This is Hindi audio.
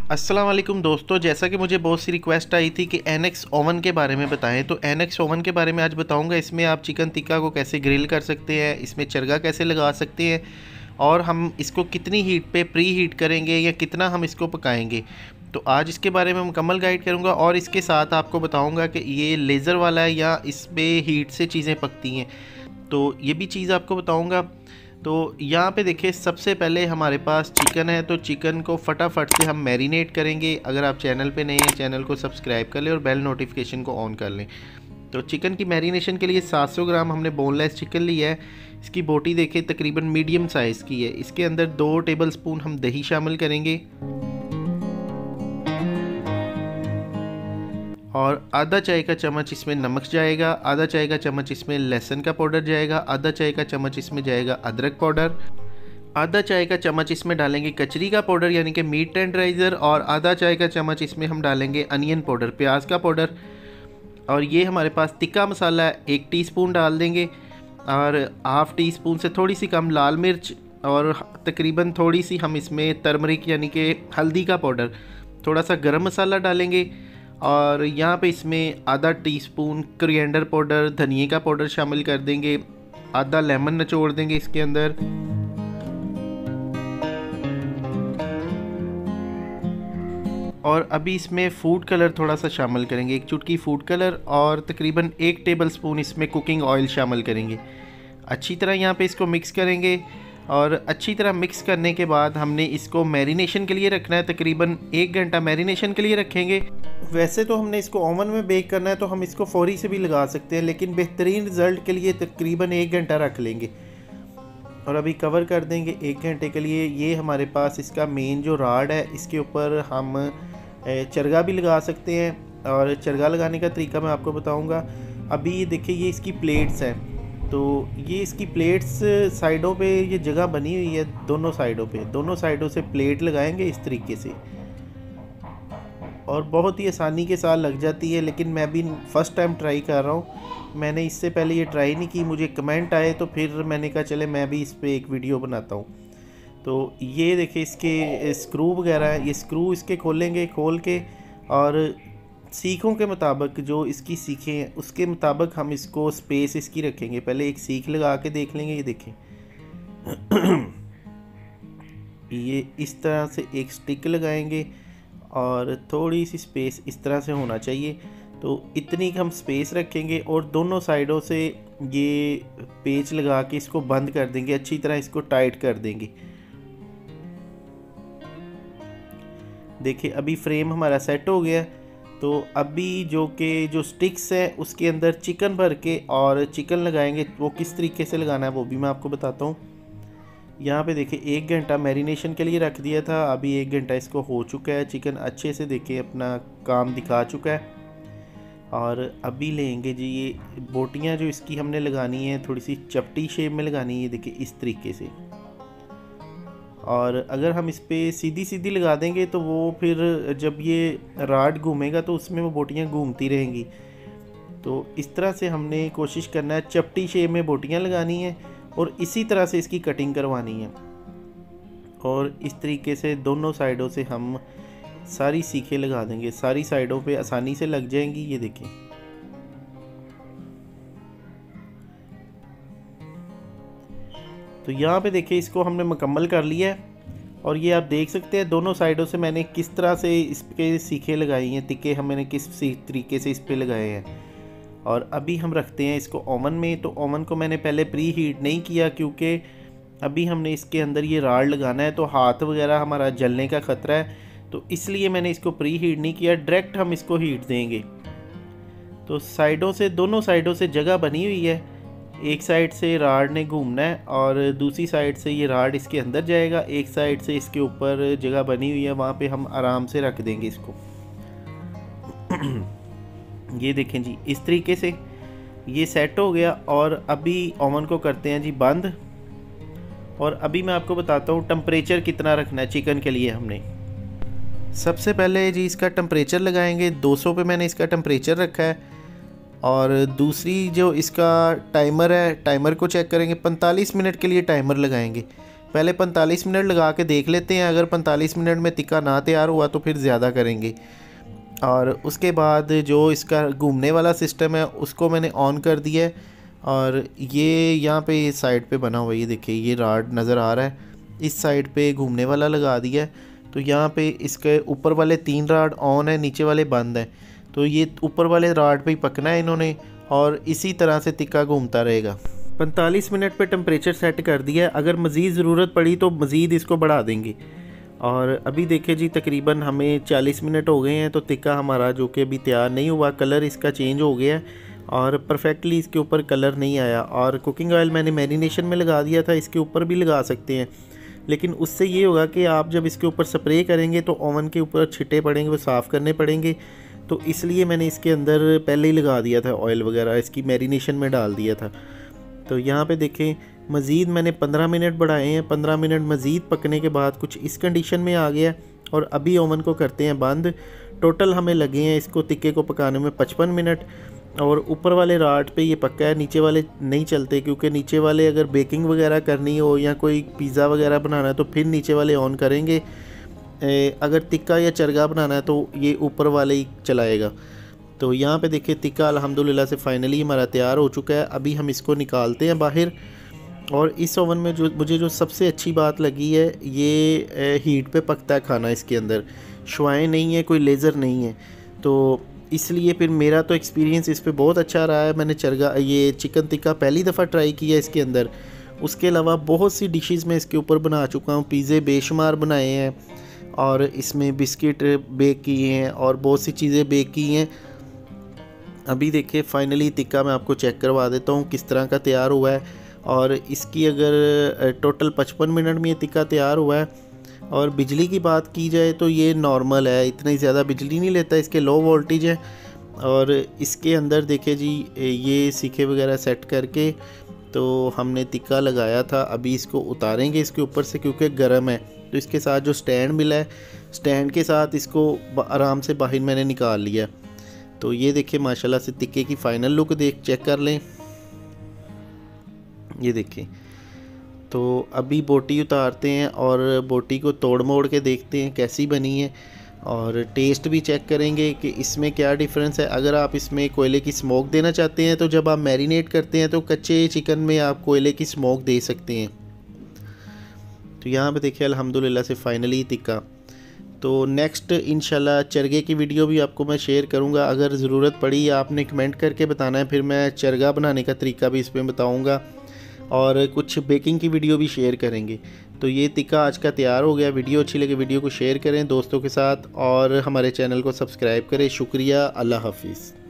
अस्सलाम वालेकुम दोस्तों, जैसा कि मुझे बहुत सी रिक्वेस्ट आई थी कि एनएक्स ओवन के बारे में बताएं, तो एनएक्स ओवन के बारे में आज बताऊंगा। इसमें आप चिकन टिक्का को कैसे ग्रिल कर सकते हैं, इसमें चरगा कैसे लगा सकते हैं और हम इसको कितनी हीट पे प्री हीट करेंगे या कितना हम इसको पकाएंगे। तो आज इसके बारे में मुकम्मल गाइड करूंगा और इसके साथ आपको बताऊंगा कि ये लेज़र वाला है या इस पर हीट से चीज़ें पकती हैं, तो ये भी चीज़ आपको बताऊँगा। तो यहाँ पे देखिए, सबसे पहले हमारे पास चिकन है, तो चिकन को फटाफट से हम मैरिनेट करेंगे। अगर आप चैनल पे नए हैं, चैनल को सब्सक्राइब कर लें और बेल नोटिफिकेशन को ऑन कर लें। तो चिकन की मैरिनेशन के लिए 700 ग्राम हमने बोनलेस चिकन लिया है। इसकी बोटी देखिए तकरीबन मीडियम साइज़ की है। इसके अंदर 2 टेबल स्पून हम दही शामिल करेंगे और आधा चाय का चम्मच इसमें नमक जाएगा, आधा चाय का चम्मच इसमें लहसुन का पाउडर जाएगा, आधा चाय का चम्मच इसमें जाएगा अदरक पाउडर, आधा चाय का चम्मच इसमें डालेंगे कचरी का पाउडर यानी कि मीट टेंडराइज़र, और आधा चाय का चम्मच इसमें हम डालेंगे अनियन पाउडर, प्याज का पाउडर। और ये हमारे पास टिक्का मसाला है, 1 टीस्पून डाल देंगे, और हाफ़ टी स्पून से थोड़ी सी कम लाल मिर्च, और तकरीबन थोड़ी सी हम इसमें टर्मरिक यानी कि हल्दी का पाउडर, थोड़ा सा गरम मसाला डालेंगे। और यहाँ पे इसमें आधा टीस्पून कोरिएंडर पाउडर, धनिए का पाउडर शामिल कर देंगे, आधा लेमन निचोड़ देंगे इसके अंदर, और अभी इसमें फूड कलर थोड़ा सा शामिल करेंगे, 1 चुटकी फूड कलर, और तकरीबन 1 टेबल स्पून इसमें कुकिंग ऑयल शामिल करेंगे। अच्छी तरह यहाँ पे इसको मिक्स करेंगे, और अच्छी तरह मिक्स करने के बाद हमने इसको मैरिनेशन के लिए रखना है। तकरीबन 1 घंटा मैरिनेशन के लिए रखेंगे। वैसे तो हमने इसको ओवन में बेक करना है, तो हम इसको फौरी से भी लगा सकते हैं, लेकिन बेहतरीन रिज़ल्ट के लिए तकरीबन 1 घंटा रख लेंगे और अभी कवर कर देंगे 1 घंटे के लिए। ये हमारे पास इसका मेन जो राड है, इसके ऊपर हम चरगा भी लगा सकते हैं, और चरगा लगाने का तरीका मैं आपको बताऊँगा। अभी ये देखिए, ये इसकी प्लेट्स हैं, तो ये इसकी प्लेट्स साइडों पे ये जगह बनी हुई है, दोनों साइडों पे, दोनों साइडों से प्लेट लगाएंगे इस तरीके से, और बहुत ही आसानी के साथ लग जाती है। लेकिन मैं भी फ़र्स्ट टाइम ट्राई कर रहा हूँ, मैंने इससे पहले ये ट्राई नहीं की, मुझे कमेंट आए तो फिर मैंने कहा चले मैं भी इस पर एक वीडियो बनाता हूँ। तो ये देखिए इसके स्क्रू वगैरह है, ये स्क्रू इसके खोलेंगे, खोल के और सीखों के मुताबिक, जो इसकी सीखें हैं उसके मुताबिक हम इसको स्पेस इसकी रखेंगे। पहले एक सीख लगा के देख लेंगे, ये देखें ये इस तरह से एक स्टिक लगाएंगे और थोड़ी सी स्पेस इस तरह से होना चाहिए, तो इतनी हम स्पेस रखेंगे, और दोनों साइडों से ये पेच लगा के इसको बंद कर देंगे, अच्छी तरह इसको टाइट कर देंगे। देखिए अभी फ्रेम हमारा सेट हो गया। तो अभी जो स्टिक्स है उसके अंदर चिकन भर के और चिकन लगाएंगे। वो किस तरीके से लगाना है वो भी मैं आपको बताता हूँ। यहाँ पे देखिए 1 घंटा मैरिनेशन के लिए रख दिया था, अभी 1 घंटा इसको हो चुका है। चिकन अच्छे से देखिए अपना काम दिखा चुका है। और अभी लेंगे जी ये बोटियाँ जो इसकी हमने लगानी है, थोड़ी सी चपटी शेप में लगानी है, देखिए इस तरीके से। और अगर हम इस पर सीधी सीधी लगा देंगे तो वो फिर जब ये राड घूमेगा तो उसमें वो बोटियाँ घूमती रहेंगी। तो इस तरह से हमने कोशिश करना है, चपटी शेप में बोटियाँ लगानी है और इसी तरह से इसकी कटिंग करवानी है। और इस तरीके से दोनों साइडों से हम सारी सीखें लगा देंगे, सारी साइडों पे आसानी से लग जाएंगी। ये देखें, तो यहाँ पे देखिए इसको हमने मुकम्मल कर लिया है। और ये आप देख सकते हैं दोनों साइडों से मैंने किस तरह से इस पे सीखें लगाई हैं, तिक्के मैंने किस तरीके से इस पे लगाए हैं। और अभी हम रखते हैं इसको ओवन में। तो ओवन को मैंने पहले प्री हीट नहीं किया, क्योंकि अभी हमने इसके अंदर ये राड लगाना है, तो हाथ वगैरह हमारा जलने का ख़तरा है, तो इसलिए मैंने इसको प्री हीट नहीं किया, डायरेक्ट हम इसको हीट देंगे। तो साइडों से, दोनों साइडों से जगह बनी हुई है, एक साइड से राड ने घूमना है और दूसरी साइड से ये राड इसके अंदर जाएगा। एक साइड से इसके ऊपर जगह बनी हुई है, वहाँ पे हम आराम से रख देंगे इसको। ये देखें जी, इस तरीके से ये सेट हो गया। और अभी ओवन को करते हैं जी बंद। और अभी मैं आपको बताता हूँ टेम्परेचर कितना रखना है चिकन के लिए। हमने सबसे पहले जी इसका टेम्परेचर लगाएंगे, 200 पे मैंने इसका टेम्परेचर रखा है। और दूसरी जो इसका टाइमर है, टाइमर को चेक करेंगे, 45 मिनट के लिए टाइमर लगाएंगे। पहले 45 मिनट लगा के देख लेते हैं, अगर 45 मिनट में टिक्का ना तैयार हुआ तो फिर ज़्यादा करेंगे। और उसके बाद जो इसका घूमने वाला सिस्टम है उसको मैंने ऑन कर दिया है, और ये यहाँ पे साइड पे बना हुआ है, ये देखिए ये राड नज़र आ रहा है, इस साइड पे घूमने वाला लगा दिया है। तो यहाँ पे इसके ऊपर वाले 3 राड ऑन है, नीचे वाले बंद हैं। तो ये ऊपर वाले राड पे ही पकना है इन्होंने, और इसी तरह से टिक्का घूमता रहेगा। 45 मिनट पे टेम्परेचर सेट कर दिया है, अगर मज़ीद ज़रूरत पड़ी तो मज़ीद इसको बढ़ा देंगे। और अभी देखिए जी तकरीबन हमें 40 मिनट हो गए हैं, तो टिक्का हमारा जो कि अभी तैयार नहीं हुआ, कलर इसका चेंज हो गया है और परफेक्टली इसके ऊपर कलर नहीं आया। और कुकिंग ऑयल मैंने मैरिनेशन में लगा दिया था, इसके ऊपर भी लगा सकते हैं, लेकिन उससे ये होगा कि आप जब इसके ऊपर स्प्रे करेंगे तो ओवन के ऊपर छिट्टे पड़ेंगे, वो साफ़ करने पड़ेंगे। तो इसलिए मैंने इसके अंदर पहले ही लगा दिया था ऑयल वगैरह, इसकी मैरिनेशन में डाल दिया था। तो यहाँ पे देखें मज़ीद मैंने 15 मिनट बढ़ाए हैं, 15 मिनट मज़ीद पकने के बाद कुछ इस कंडीशन में आ गया। और अभी ओवन को करते हैं बंद। टोटल हमें लगे हैं इसको टिक्के को पकाने में 55 मिनट, और ऊपर वाले राड पे ये पक्का है, नीचे वाले नहीं चलते, क्योंकि नीचे वाले अगर बेकिंग वगैरह करनी हो या कोई पिज़्ज़ा वगैरह बनाना है तो फिर नीचे वाले ऑन करेंगे। अगर टिक्का या चरगा बनाना है तो ये ऊपर वाले ही चलाएगा। तो यहाँ पे देखिए टिक्का अल्हम्दुलिल्लाह से फाइनली हमारा तैयार हो चुका है। अभी हम इसको निकालते हैं बाहर। और इस ओवन में जो सबसे अच्छी बात लगी है, ये हीट पे पकता है खाना, इसके अंदर शुआएँ नहीं है, कोई लेज़र नहीं है। तो इसलिए फिर मेरा तो एक्सपीरियंस इस पे बहुत अच्छा रहा है। मैंने ये चिकन टिक्का पहली दफ़ा ट्राई किया इसके अंदर। उसके अलावा बहुत सी डिशेस मैं इसके ऊपर बना चुका हूँ, पिज़्ज़े बेशुमार बनाए हैं, और इसमें बिस्किट बेक किए हैं और बहुत सी चीज़ें बेक की हैं। अभी देखिए फाइनली टिक्का मैं आपको चेक करवा देता हूँ किस तरह का तैयार हुआ है। और इसकी अगर टोटल 55 मिनट में ये टिक्का तैयार हुआ है। और बिजली की बात की जाए तो ये नॉर्मल है, इतनी ज़्यादा बिजली नहीं लेता, इसके लो वोल्टेज है। और इसके अंदर देखिए जी ये सीखे वगैरह सेट करके तो हमने टिक्का लगाया था। अभी इसको उतारेंगे इसके ऊपर से, क्योंकि गर्म है। तो इसके साथ जो स्टैंड मिला है, स्टैंड के साथ इसको आराम से बाहर मैंने निकाल लिया। तो ये देखिए माशाल्लाह से टिक्के की फ़ाइनल लुक चेक कर लें, ये देखिए। तो अभी बोटी उतारते हैं और बोटी को तोड़ मोड़ के देखते हैं कैसी बनी है, और टेस्ट भी चेक करेंगे कि इसमें क्या डिफरेंस है। अगर आप इसमें कोयले की स्मोक देना चाहते हैं तो जब आप मैरिनेट करते हैं तो कच्चे चिकन में आप कोयले की स्मोक दे सकते हैं। तो यहाँ पे देखिए अल्हम्दुलिल्लाह से फाइनली टिक्का। तो नेक्स्ट इंशाल्लाह चरगे की वीडियो भी आपको मैं शेयर करूँगा। अगर ज़रूरत पड़ी आपने कमेंट करके बताना है, फिर मैं चरगा बनाने का तरीका भी इसमें बताऊँगा, और कुछ बेकिंग की वीडियो भी शेयर करेंगे। तो ये टिक्का आज का तैयार हो गया। वीडियो अच्छी लगे वीडियो को शेयर करें दोस्तों के साथ, और हमारे चैनल को सब्सक्राइब करें। शुक्रिया, अल्लाह हाफिज़।